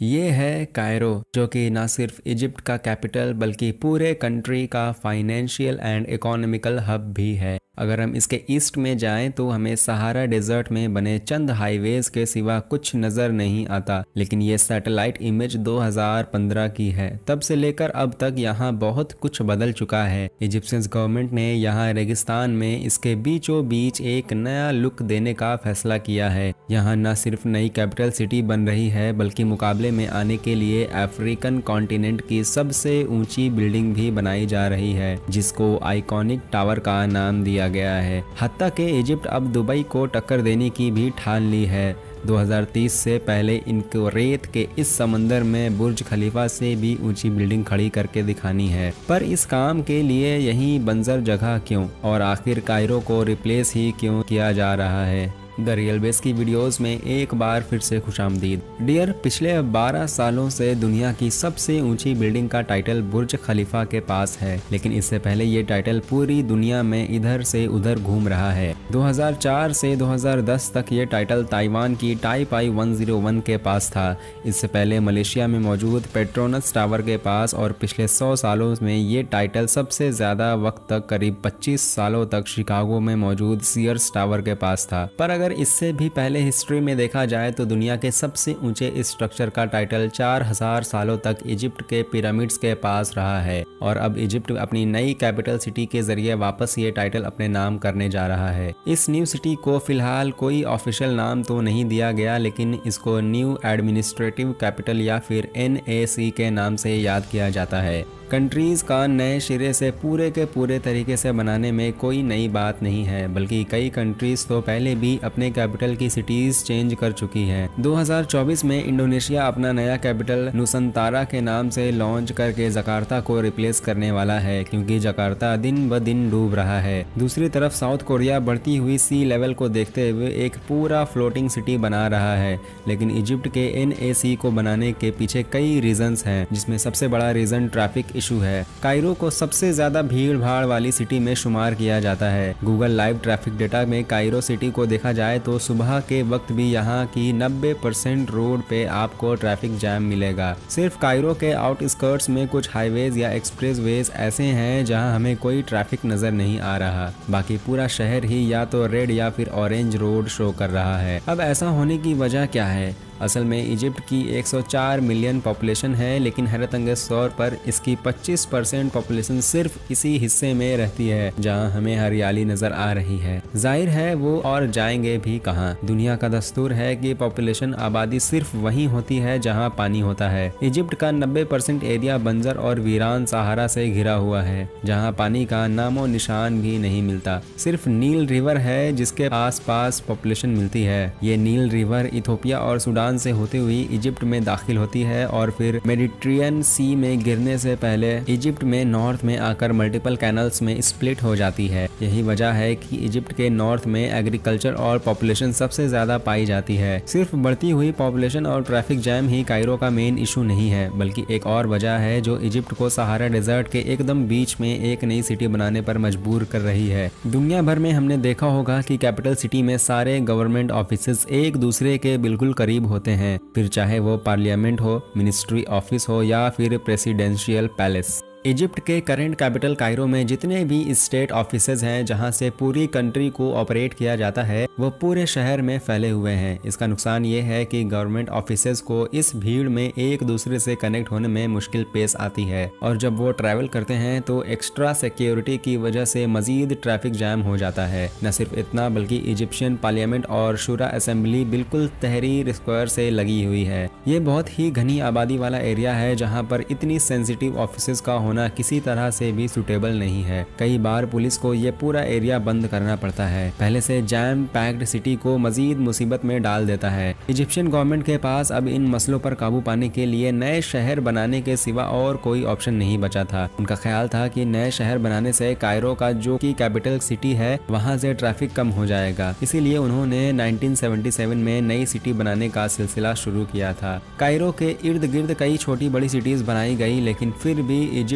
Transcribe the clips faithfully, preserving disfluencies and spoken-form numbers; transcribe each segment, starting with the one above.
ये है कायरो, जो कि ना सिर्फ इजिप्ट का कैपिटल बल्कि पूरे कंट्री का फाइनेंशियल एंड इकोनॉमिकल हब भी है। अगर हम इसके ईस्ट में जाएं तो हमें सहारा डेजर्ट में बने चंद हाईवेज के सिवा कुछ नज़र नहीं आता, लेकिन ये सैटेलाइट इमेज दो हज़ार पंद्रह की है। तब से लेकर अब तक यहाँ बहुत कुछ बदल चुका है। इजिप्शियन गवर्नमेंट ने यहाँ रेगिस्तान में इसके बीचों बीच एक नया लुक देने का फैसला किया है। यहाँ न सिर्फ नई कैपिटल सिटी बन रही है बल्कि मुकाबले में आने के लिए अफ्रीकन कॉन्टिनेंट की सबसे ऊंची बिल्डिंग भी बनाई जा रही है, जिसको आइकॉनिक टावर का नाम दिया गया है। हत्ता के इजिप्ट अब दुबई को टक्कर देने की भी ठान ली है। दो हज़ार तीस से पहले इनको रेत के इस समंदर में बुर्ज खलीफा से भी ऊंची बिल्डिंग खड़ी करके दिखानी है। पर इस काम के लिए यही बंजर जगह क्यों, और आखिर कायरो को रिप्लेस ही क्यों किया जा रहा है। द रियल बेस की वीडियोस में एक बार फिर से खुशामदीद। डियर, पिछले बारह सालों से दुनिया की सबसे ऊंची बिल्डिंग का टाइटल बुर्ज खलीफा के पास है, लेकिन इससे पहले ये टाइटल पूरी दुनिया में इधर से उधर घूम रहा है। दो हज़ार चार से दो हज़ार दस तक ये टाइटल ताइवान की टाइपाई एक सौ एक के पास था। इससे पहले मलेशिया में मौजूद पेट्रोनस टावर के पास, और पिछले सौ सालों में ये टाइटल सबसे ज्यादा वक्त तक करीब पच्चीस सालों तक शिकागो में मौजूद सीयर्स टावर के पास था। पर अगर इससे भी पहले हिस्ट्री में देखा जाए तो दुनिया के सबसे ऊंचे स्ट्रक्चर का टाइटल चार हज़ार सालों तक इजिप्ट के पिरामिड्स के पास रहा है, और अब इजिप्ट अपनी नई कैपिटल सिटी के जरिए वापस ये टाइटल अपने नाम करने जा रहा है। इस न्यू सिटी को फिलहाल कोई ऑफिशियल नाम तो नहीं दिया गया, लेकिन इसको न्यू एडमिनिस्ट्रेटिव कैपिटल या फिर एन ए सी के नाम से याद किया जाता है। कंट्रीज़ का नए सिरे से पूरे के पूरे तरीके से बनाने में कोई नई बात नहीं है, बल्कि कई कंट्रीज़ तो पहले भी अपने कैपिटल की सिटीज़ चेंज कर चुकी हैं। दो हज़ार चौबीस में इंडोनेशिया अपना नया कैपिटल नुसंतारा के नाम से लॉन्च करके जकार्ता को रिप्लेस करने वाला है, क्योंकि जकार्ता दिन ब दिन डूब रहा है। दूसरी तरफ साउथ कोरिया बढ़ती हुई सी लेवल को देखते हुए एक पूरा फ्लोटिंग सिटी बना रहा है, लेकिन इजिप्ट के एन ए सी को बनाने के पीछे कई रीजंस हैं, जिसमें सबसे बड़ा रीजन ट्रैफिक इशू है। कायरो को सबसे ज्यादा भीड़ भाड़ वाली सिटी में शुमार किया जाता है। गूगल लाइव ट्रैफिक डेटा में कायरो सिटी को देखा जाए तो सुबह के वक्त भी यहाँ की नब्बे परसेंट रोड पे आपको ट्रैफिक जैम मिलेगा। सिर्फ कायरो के आउटस्कर्ट्स में कुछ हाईवेज या एक्सप्रेसवेज ऐसे हैं जहाँ हमें कोई ट्रैफिक नजर नहीं आ रहा, बाकी पूरा शहर ही या तो रेड या फिर ऑरेंज रोड शो कर रहा है। अब ऐसा होने की वजह क्या है? असल में इजिप्ट की एक सौ चार मिलियन पॉपुलेशन है, लेकिन हैरतअंगेज तौर पर इसकी पच्चीस परसेंट पॉपुलेशन सिर्फ इसी हिस्से में रहती है जहां हमें हरियाली नजर आ रही है। जाहिर है वो और जाएंगे भी कहां। दुनिया का दस्तूर है कि पॉपुलेशन आबादी सिर्फ वहीं होती है जहां पानी होता है। इजिप्ट का नब्बे परसेंट एरिया बंजर और वीरान सहारा से घिरा हुआ है, जहाँ पानी का नामो निशान भी नहीं मिलता। सिर्फ नील रिवर है जिसके आस पास पॉपुलेशन मिलती है। ये नील रिवर इथोपिया और सूडान से होते हुई इजिप्ट में दाखिल होती है, और फिर मेडिटेरियन सी में गिरने से पहले इजिप्ट में नॉर्थ में आकर मल्टीपल कैनल्स में स्प्लिट हो जाती है। यही वजह है कि इजिप्ट के नॉर्थ में एग्रीकल्चर और पॉपुलेशन सबसे ज्यादा पाई जाती है। सिर्फ बढ़ती हुई पॉपुलेशन और ट्रैफिक जैम ही कायरो का मेन इशू नहीं है, बल्कि एक और वजह है जो इजिप्ट को सहारा डेजर्ट के एकदम बीच में एक नई सिटी बनाने पर मजबूर कर रही है। दुनिया भर में हमने देखा होगा कि कैपिटल सिटी में सारे गवर्नमेंट ऑफिस एक दूसरे के बिल्कुल करीब होते हैं, फिर चाहे वो पार्लियामेंट हो, मिनिस्ट्री ऑफिस हो या फिर प्रेसिडेंशियल पैलेस। इजिप्ट के करंट कैपिटल कायरो में जितने भी स्टेट ऑफिसेज हैं जहां से पूरी कंट्री को ऑपरेट किया जाता है, वो पूरे शहर में फैले हुए हैं। इसका नुकसान ये है कि गवर्नमेंट ऑफिसेज को इस भीड़ में एक दूसरे से कनेक्ट होने में मुश्किल पेश आती है, और जब वो ट्रैवल करते हैं तो एक्स्ट्रा सिक्योरिटी की वजह से मजीद ट्रैफिक जैम हो जाता है। न सिर्फ इतना, बल्कि इजिप्शियन पार्लियामेंट और शुरा असेंबली बिल्कुल तहरीर स्क्वायर से लगी हुई है। ये बहुत ही घनी आबादी वाला एरिया है जहाँ पर इतनी सेंसिटिव ऑफिसेज का होना किसी तरह से भी सुटेबल नहीं है। कई बार पुलिस को ये पूरा एरिया बंद करना पड़ता है। पहले से जैम पैक्ड सिटी को मजीद मुसीबत में डाल देता है। इजिप्शियन गवर्नमेंट के पास अब इन मसलों पर काबू पाने के लिए नए शहर बनाने के सिवा और कोई ऑप्शन नहीं बचा था। उनका ख्याल था कि नए शहर बनाने से कायरो का जो कि कैपिटल सिटी है वहाँ से ट्रैफिक कम हो जाएगा, इसीलिए उन्होंने उन्नीस सौ सतहत्तर में नई सिटी बनाने का सिलसिला शुरू किया था। कायरो के इर्द गिर्द कई छोटी बड़ी सिटीज बनाई गई, लेकिन फिर भी इजिप्ट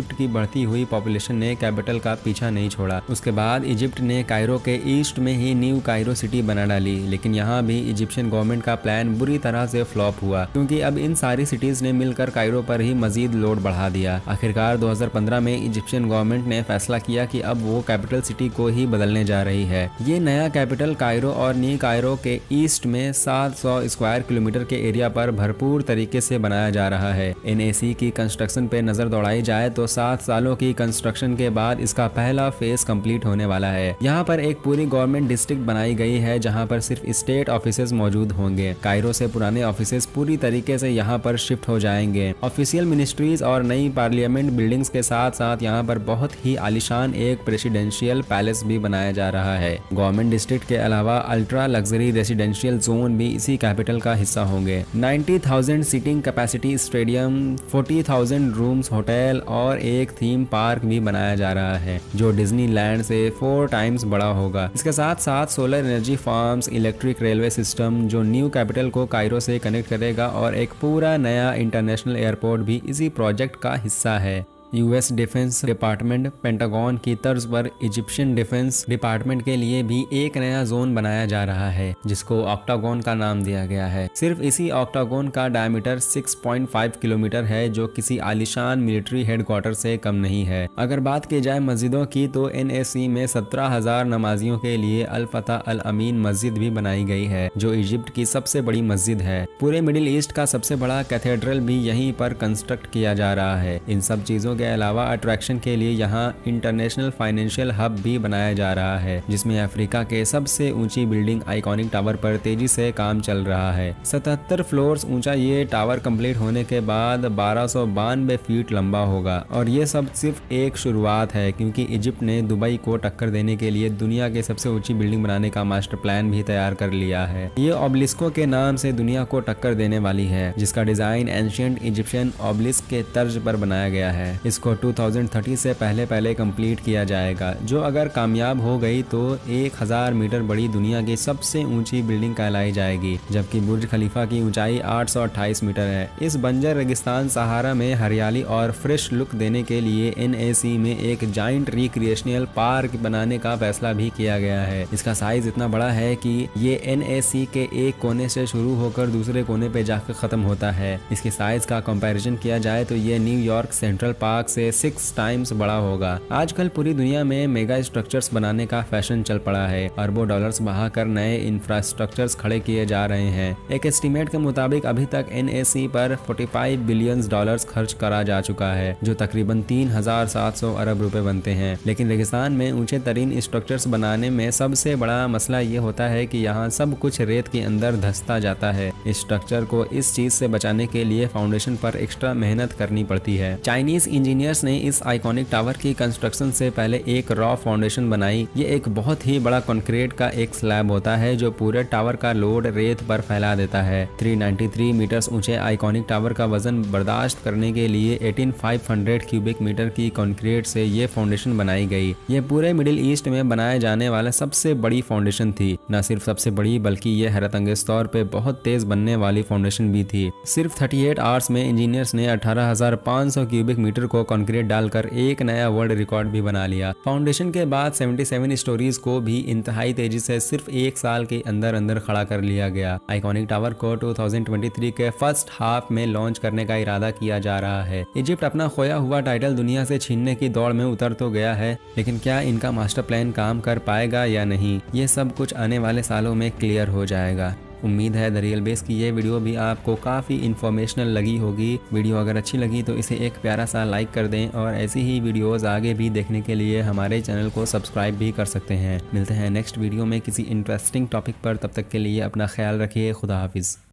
इजिप्ट की बढ़ती हुई पॉपुलेशन ने कैपिटल का पीछा नहीं छोड़ा। उसके बाद इजिप्ट ने कायरो के ईस्ट में ही न्यू कायरो सिटी बना डाली, लेकिन यहाँ भी इजिप्शियन गवर्नमेंट का प्लान बुरी तरह से फ्लॉप हुआ, क्योंकि अब इन सारी सिटीज ने मिलकर कायरो पर ही मजीद लोड बढ़ा दिया। आखिरकार दो हज़ार पंद्रह में इजिप्शियन गवर्नमेंट ने फैसला किया कि अब वो कैपिटल सिटी को ही बदलने जा रही है। ये नया कैपिटल कायरो और न्यू कायरो के ईस्ट में सात सौ स्क्वायर किलोमीटर के एरिया पर भरपूर तरीके से बनाया जा रहा है। एन ए सी की कंस्ट्रक्शन पे नजर दौड़ाई जाए तो सात सालों की कंस्ट्रक्शन के बाद इसका पहला फेज कंप्लीट होने वाला है। यहाँ पर एक पूरी गवर्नमेंट डिस्ट्रिक्ट बनाई गई है जहाँ पर सिर्फ स्टेट ऑफिसेज मौजूद होंगे। कायरो से पुराने ऑफिसेज पूरी तरीके से यहाँ पर शिफ्ट हो जाएंगे। ऑफिशियल मिनिस्ट्रीज और नई पार्लियामेंट बिल्डिंग्स के साथ साथ यहाँ पर बहुत ही आलिशान एक प्रेसिडेंशियल पैलेस भी बनाया जा रहा है। गवर्नमेंट डिस्ट्रिक्ट के अलावा अल्ट्रा लग्जरी रेसिडेंशियल जोन भी इसी कैपिटल का हिस्सा होंगे। नब्बे हज़ार सीटिंग कैपेसिटी स्टेडियम, चालीस हज़ार रूम्स होटल और एक थीम पार्क भी बनाया जा रहा है जो डिज्नीलैंड से फोर टाइम्स बड़ा होगा। इसके साथ साथ solar energy farms, electric railway system जो न्यू कैपिटल को कायरो से कनेक्ट करेगा और एक पूरा नया इंटरनेशनल एयरपोर्ट भी इसी प्रोजेक्ट का हिस्सा है। यूएस डिफेंस डिपार्टमेंट पेंटागन की तर्ज पर इजिप्शियन डिफेंस डिपार्टमेंट के लिए भी एक नया जोन बनाया जा रहा है जिसको ऑक्टागन का नाम दिया गया है। सिर्फ इसी ऑक्टागन का डायमीटर छह पॉइंट पाँच किलोमीटर है जो किसी आलिशान मिलिट्री हेडक्वार्टर से कम नहीं है। अगर बात की जाए मस्जिदों की तो एन ए सी में सत्रह हजार नमाजियों के लिए अल फतह अल अमीन मस्जिद भी बनाई गई है जो इजिप्ट की सबसे बड़ी मस्जिद है। पूरे मिडिल ईस्ट का सबसे बड़ा कैथेड्रल भी यहीं पर कंस्ट्रक्ट किया जा रहा है। इन सब चीजों के अलावा अट्रैक्शन के लिए यहाँ इंटरनेशनल फाइनेंशियल हब भी बनाया जा रहा है जिसमें अफ्रीका के सबसे ऊंची बिल्डिंग आइकॉनिक टावर पर तेजी से काम चल रहा है। सतहत्तर फ्लोर्स ऊंचा ये टावर कंप्लीट होने के बाद बारह सौ बानवे फीट लंबा होगा और ये सब सिर्फ एक शुरुआत है, क्योंकि इजिप्ट ने दुबई को टक्कर देने के लिए दुनिया के सबसे ऊंची बिल्डिंग बनाने का मास्टर प्लान भी तैयार कर लिया है। ये ऑब्लिस्को के नाम से दुनिया को टक्कर देने वाली है जिसका डिजाइन एंशिएंट इजिप्शियन ऑब्लिस्क के तर्ज पर बनाया गया है। इसको दो हज़ार तीस से पहले पहले कंप्लीट किया जाएगा जो अगर कामयाब हो गई तो एक हज़ार मीटर बड़ी दुनिया की सबसे ऊंची बिल्डिंग कहलाई जाएगी, जबकि बुर्ज खलीफा की ऊंचाई आठ सौ अट्ठाईस मीटर है। इस बंजर रेगिस्तान सहारा में हरियाली और फ्रेश लुक देने के लिए एन ए सी में एक जाइंट रिक्रिएशनल पार्क बनाने का फैसला भी किया गया है। इसका साइज इतना बड़ा है कि ये एन ए सी के एक कोने से शुरू होकर दूसरे कोने पे जाकर खत्म होता है। इसके साइज का कंपैरिजन किया जाए तो ये न्यूयॉर्क सेंट्रल पार्क से सिक्स टाइम्स बड़ा होगा। आजकल पूरी दुनिया में मेगा स्ट्रक्चर्स बनाने का फैशन चल पड़ा है। अरबों डॉलर्स बहाकर नए इंफ्रास्ट्रक्चर्स खड़े किए जा रहे हैं। एक एस्टीमेट के मुताबिक अभी तक एन ए सी पर पैंतालीस बिलियन डॉलर्स खर्च करा जा चुका है जो तकरीबन तीन हज़ार सात सौ अरब रुपए बनते हैं। लेकिन रेगिस्तान में ऊंचे तरीन स्ट्रक्चर्स बनाने में सबसे बड़ा मसला ये होता है कि यहाँ सब कुछ रेत के अंदर धंसता जाता है। इस स्ट्रक्चर को इस चीज से बचाने के लिए फाउंडेशन पर एक्स्ट्रा मेहनत करनी पड़ती है। चाइनीज इंजीनियर्स ने इस आइकॉनिक टावर की कंस्ट्रक्शन से पहले एक रॉ फाउंडेशन बनाई। ये एक बहुत ही बड़ा कंक्रीट का एक स्लैब होता है जो पूरे टावर का लोड रेत पर फैला देता है। तीन सौ तिरानवे मीटर्स ऊंचे आइकॉनिक टावर का वजन बर्दाश्त करने के लिए अठारह हज़ार पाँच सौ क्यूबिक मीटर की कंक्रीट से ये फाउंडेशन बनाई गई। ये पूरे मिडिल ईस्ट में बनाए जाने वाला सबसे बड़ी फाउंडेशन थी। न सिर्फ सबसे बड़ी बल्कि ये हैरत अंगेज तौर पे बहुत तेज बनने वाली फाउंडेशन भी थी। सिर्फ अड़तीस आवर्स में इंजीनियर्स ने अठारह हज़ार पाँच सौ क्यूबिक मीटर को कंक्रीट डालकर एक नया वर्ल्ड रिकॉर्ड भी बना लिया। फाउंडेशन के बाद सतहत्तर स्टोरीज को भी इंतहाई तेजी से सिर्फ एक साल के अंदर अंदर खड़ा कर लिया गया। आइकॉनिक टावर को दो हज़ार तेईस के फर्स्ट हाफ में लॉन्च करने का इरादा किया जा रहा है। इजिप्ट अपना खोया हुआ टाइटल दुनिया से छीनने की दौड़ में उतर तो गया है, लेकिन क्या इनका मास्टर प्लान काम कर पाएगा या नहीं, ये सब कुछ आने वाले सालों में क्लियर हो जाएगा। उम्मीद है द रियल बेस की ये वीडियो भी आपको काफ़ी इन्फॉर्मेशनल लगी होगी। वीडियो अगर अच्छी लगी तो इसे एक प्यारा सा लाइक कर दें और ऐसी ही वीडियोस आगे भी देखने के लिए हमारे चैनल को सब्सक्राइब भी कर सकते हैं। मिलते हैं नेक्स्ट वीडियो में किसी इंटरेस्टिंग टॉपिक पर, तब तक के लिए अपना ख्याल रखिए। खुदा हाफिज़।